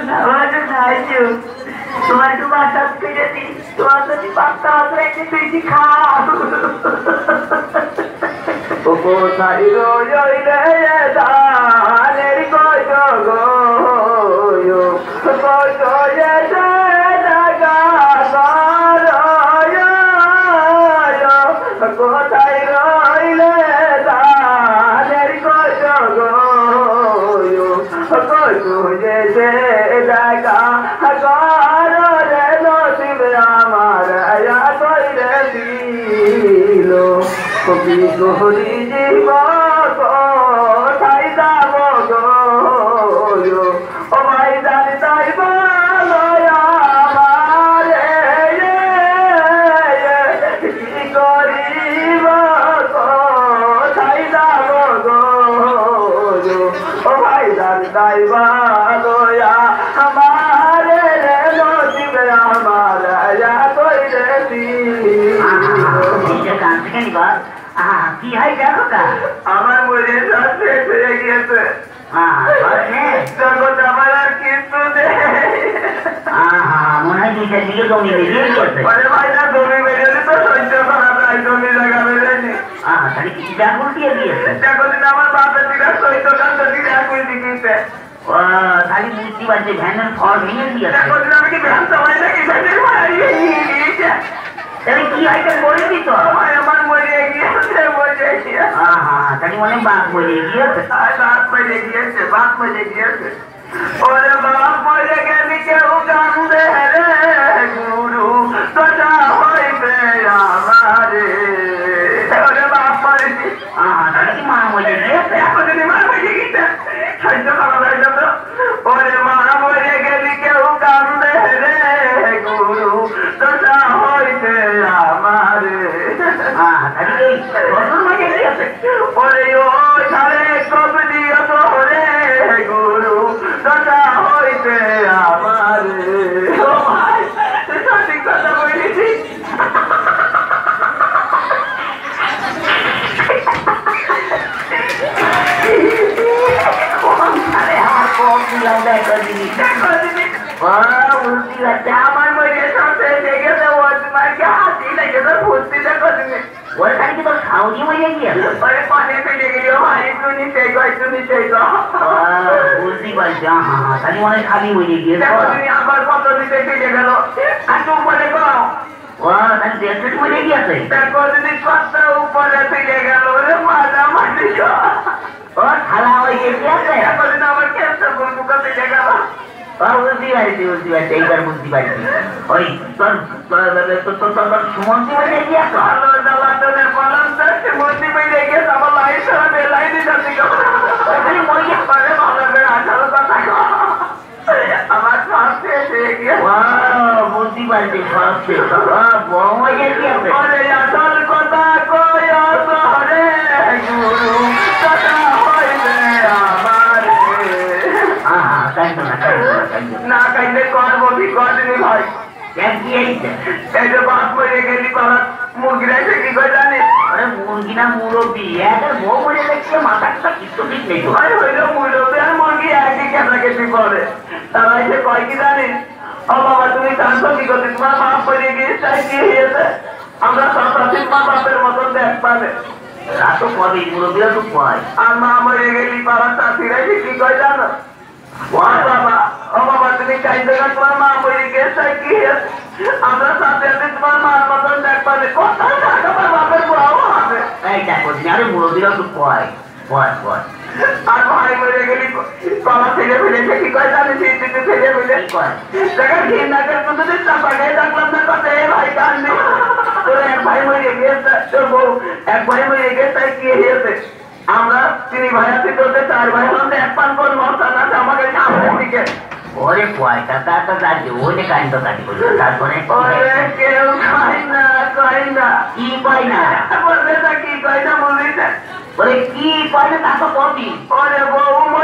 তোমার একটু বাসা ফিরে দিই, তোমার যদি বাচ্চা আছে একটু বেশি খাও। কোথায় রইলে ধানের কত গো কত কোথায় রইলে ধানের কত গো কত যে দেখা রে নসিব আমার কইরে দিল কবি গহরি জীব কোথায় যাব গো ও ভাই জানি তাই বলো আমারে কি করিব কোথায় যাব গো ও ভাই জানি তাই বলো আমারে নসিব আমার কইরে দিল। কি হয় দেখো আমার মনে শেষ হয়ে গিয়েছে, জগৎ আমার আর কিছু মনে হয় দুইটা দিকে জমি বেরিয়ে গেছে। ভাই না জমি বেরিয়ে তো সহ্য করা যায়, জমি জায়গা বেরোয়নি। তাহলে কি ডাকুল দিয়ে দিয়েছে? দেখো দিন আমার বাপের দিকে সহ্য কান্তা দিকে একই দিকে খালি মূর্তি বাজছে ভ্যানের ফল ভেঙে দিয়েছে। দেখো দিন আমি কি ভ্যান চালাই নাকি ভ্যানের মারিয়ে দিয়েছে। তাহলে কি আইটেম বলে দিত? আমার মরে গিয়েছে, মরে গিয়েছে। তাহলে মনে বাপ মরে গিয়েছে, বাপ মরে গিয়েছে, বাপ মরে গিয়েছে। ওরে বাপ মরে গেলি কেউ কান্দে রে গুরু তোটা হইবে আমারে। ওরে বাপ মরে তাহলে কি মা মরে গিয়েছে? এখন যদি মা মরে গিয়েছে সাহায্য করা যায় না তো। ওরে মা মরে গেলি কেউ কান্দে রে গুরু তোটা হইবে আমারে। ওরে ওই সারে কবে দিও তো রে গুরু তোটা হইবে আমারে। সঠিক কথা বলেছি। আমার কম দিলাম দেখো জিনিস, দেখো জিনিস উল্টি লাগছে আমার মধ্যে সবচেয়ে এসে গেছে। ও তোমাকে হাসি লেগেছে ফুর্তি দেখো তুমি। ওর খালি কি তোর খাওয়ানি মরে গিয়েছে? ওরে পানে ফেলে গেলিও ভাই, তুমি সেই গো তুমি সেই গো বুঝতে পারছি। তাহলে মনে খালি মরে গিয়েছে। দেখো তুমি আবার কত দিতে ফেলে গেল আর তুমি বলে গো তাহলে দেড় মরে গিয়েছে। দেখো যদি কত উপরে ফেলে গেল রে মাজা মাটি ও খালা হয়ে গিয়েছে। দেখো যদি আমার ক্যান্সার বুকা ফেলে গেল। বুঝতে পারছি, বুঝতে পারছি, এইবার বুঝতে পারছি। ওই তোর সুমন্তি বেড়ে গিয়েছে, সুমন্তি বেড়ে গিয়েছে। আমার লাইন ছাড়া লাইনে যাচ্ছি আমার সব শেষ হয়ে গিয়েছে। বুঝতে পারছি, সব শেষ বড় হয়ে গিয়েছে। আসল কথা কই রে গুরু কথা হইবে আমার। না কাইলে করবো কি করেনি ভাই? এই যে বাপ মরে গেলি পাড়া মুরগিরা এসে কি করে জানিস? আরে মুরগি না মুরব্বী, বউ মরে দেখছে মাথাটা কিছু ঠিক নেই। হইল মুরব্বী আর মুরগি একই কেটাকেটি করে। তারা এসে কয় কি জানিস? ও বাবা তুমি জানতো কি করতে? তোমার বাপ মরে গিয়েছে, কি হয়েছে? আমরা সন্ত্রাসী মা বাপের মতন দেখ পাবে তো কবে মুরব্বীরা তো কয়। আর মা মরে গেলি পাড়ার চাষিরা এসে কি কয় জানো? বাবা ও বাবা তুমি চাইতে তোমার মা মরে গেছে, কি হয়েছে? আমরা সাথে তোমার মার মতন দেখ পাবে। কোথায় আমার বাপের বউ হবে? এই দেখো আরে মুরব্বীরা তো কয় কয় কয়। আর ভাই মরে গেলি কলা ছেলে ফেলেছে, কি কয় জানিস? ছেলে ফেলে কয় দেখা ঘিন্নাকে যদি চাপা গায়ে দেখলাম না কথা এ ভাই কান্দি তোর এক ভাই মরে গেছে, তোর বউ এক ভাই মরে গেছে, কি হয়েছে? আমরা তিনি ভাই আছি, তোদের চার ভাই হলাম, এক পান কোন মশা না আমাকে সামনের দিকে। ওরে পয়সা তা যাচ্ছে ওই কাহিনী তো কাটি করছে। তারপরে কেউ খাই না কয় না কি কয় না বলবে তা কি কয় না বলবি ওরে কি কয় না তা তো কবি। ওরে বউ